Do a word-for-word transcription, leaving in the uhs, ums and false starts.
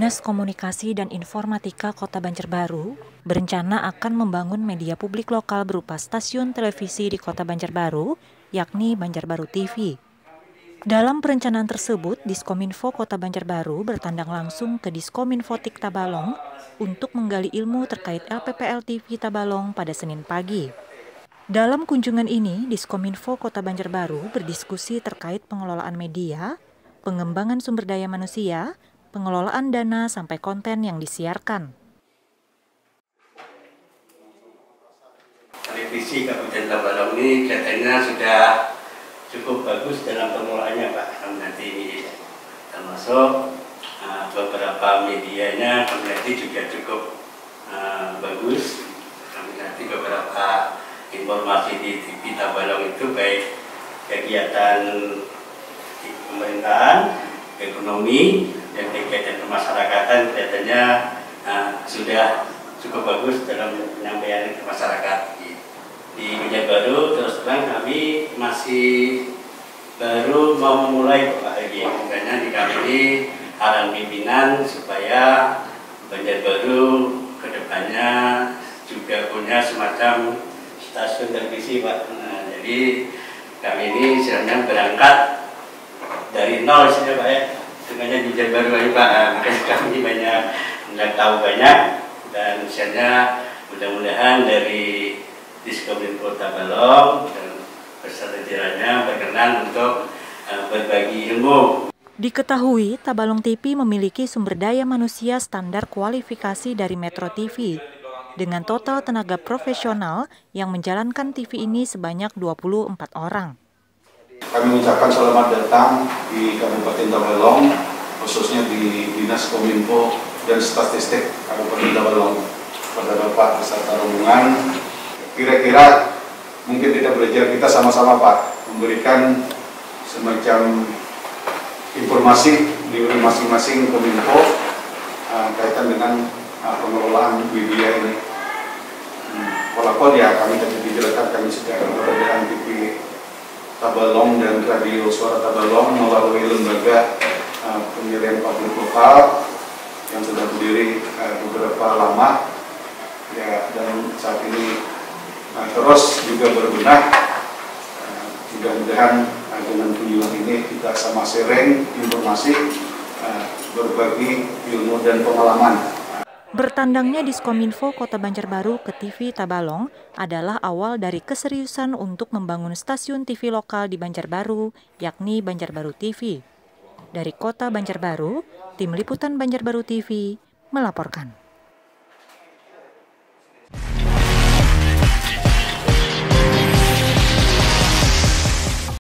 Dinas Komunikasi dan Informatika Kota Banjarbaru berencana akan membangun media publik lokal berupa stasiun televisi di Kota Banjarbaru, yakni Banjarbaru T V. Dalam perencanaan tersebut, Diskominfo Kota Banjarbaru bertandang langsung ke Diskominfotik Tabalong untuk menggali ilmu terkait L P P L T V Tabalong pada Senin pagi. Dalam kunjungan ini, Diskominfo Kota Banjarbaru berdiskusi terkait pengelolaan media, pengembangan sumber daya manusia, pengelolaan dana sampai konten yang disiarkan. Televisi Kabupaten Tabalong ini kelihatannya sudah cukup bagus dalam pengelolaannya, Pak. Nanti termasuk uh, beberapa medianya kami nanti juga cukup uh, bagus. Kami nanti beberapa informasi di T V Tabalong itu baik kegiatan di pemerintahan, ekonomi, dan kegiatan kemasyarakatan kelihatannya uh, sudah cukup bagus dalam penyampaian ke masyarakat. Di Banjarbaru terus terang kami masih baru mau memulai Pak lagi, makanya di kami ini arahan pimpinan supaya Banjarbaru kedepannya juga punya semacam stasiun televisi, Pak. Nah, jadi kami ini sebenarnya berangkat dari nol saja, Pak ya. Dengannya di Banjarbaru aja, Pak. Nah, makanya kami banyak tidak tahu banyak, dan misalnya mudah-mudahan dari Diskominfo Tabalong dan beserta jajarannya berkenan untuk uh, berbagi ilmu. Diketahui, Tabalong T V memiliki sumber daya manusia standar kualifikasi dari Metro T V dengan total tenaga profesional yang menjalankan T V ini sebanyak dua puluh empat orang. Kami mengucapkan selamat datang di Kabupaten Tabalong, khususnya di Dinas Kominfo dan Statistik Kabupaten Tabalong, pada Bapak beserta rombongan. Kira-kira mungkin kita belajar kita sama-sama, Pak, memberikan semacam informasi di masing-masing kominfo uh, kaitan dengan uh, pengelolaan media ini. Hmm, walaupun ya kami tadi dijelaskan kami sedang keberadaan T V Tabalong dan Radio Suara Tabalong melalui lembaga uh, penyiaran publik lokal yang sudah berdiri uh, beberapa lama ya, dan saat ini Nah, terus juga berbenah. uh, mudah-mudahan uh, dengan kunjungan ini kita sama sharing informasi, uh, berbagi ilmu dan pengalaman. Bertandangnya Diskominfo Kota Banjarbaru ke T V Tabalong adalah awal dari keseriusan untuk membangun stasiun T V lokal di Banjarbaru, yakni Banjarbaru T V. Dari Kota Banjarbaru, Tim Liputan Banjarbaru T V melaporkan.